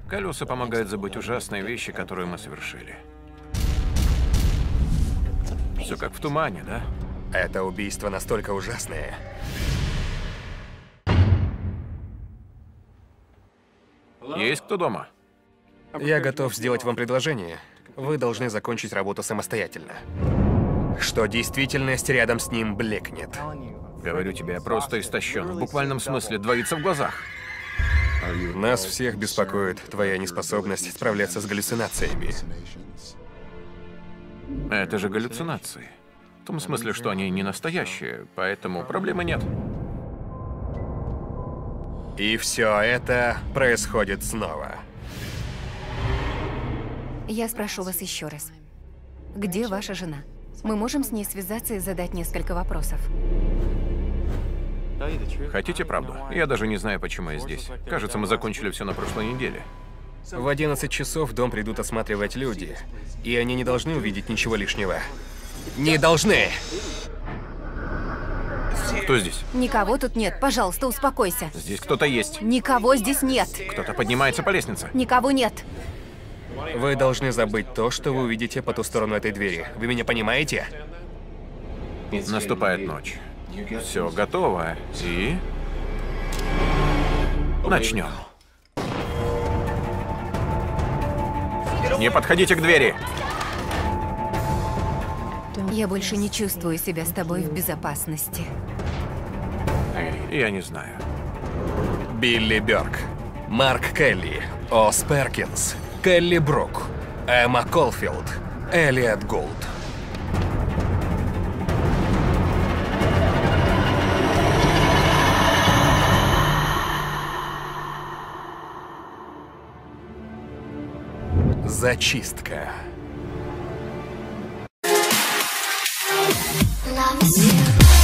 Колеса помогают забыть ужасные вещи, которые мы совершили. Все как в тумане, да? Это убийство настолько ужасное. Есть кто дома? Я готов сделать вам предложение. Вы должны закончить работу самостоятельно. Что действительность рядом с ним блекнет. Говорю тебе, я просто истощен. В буквальном смысле двоится в глазах. Нас всех беспокоит твоя неспособность справляться с галлюцинациями. Это же галлюцинации. В том смысле, что они не настоящие, поэтому проблемы нет. И все это происходит снова. Я спрошу вас еще раз. Где ваша жена? Мы можем с ней связаться и задать несколько вопросов. Хотите правду? Я даже не знаю, почему я здесь. Кажется, мы закончили все на прошлой неделе. В 11 часов в дом придут осматривать люди, и они не должны увидеть ничего лишнего. Не должны! Кто здесь? Никого тут нет. Пожалуйста, успокойся. Здесь кто-то есть. Никого здесь нет. Кто-то поднимается по лестнице. Никого нет. Вы должны забыть то, что вы увидите по ту сторону этой двери. Вы меня понимаете? Наступает ночь. Все готово. И... начнем. Не подходите к двери! Я больше не чувствую себя с тобой в безопасности. Я не знаю. Билли Бёрк, Марк Келли, Ос Перкинс, Келли Брук, Эмма Колфилд, Элиот Гулд. Зачистка. Loves you.